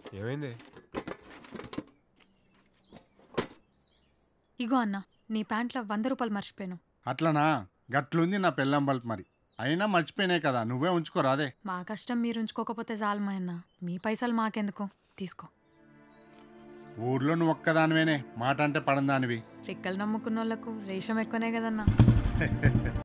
ఏమైంది? ఇగో అన్న, నీ ప్యాంట్లో 100 రూపాయలు మర్చిపోయాను. అట్లనా? గట్లుంది నా పెళ్ళాం బల్బ్ మరి. అయినా మర్చిపోయినాయి కదా, నువ్వే ఉంచుకోరాదే. మా కష్టం మీరు ఉంచుకోకపోతే చాలు మా అన్న. మీ పైసలు మాకెందుకు, తీసుకో. ఊర్లో నువ్వు ఒక్కదానివేనే మాట అంటే పడందానివి. రెక్కలు నమ్ముకున్న వాళ్ళకు రేషం ఎక్కువనే కదన్నా.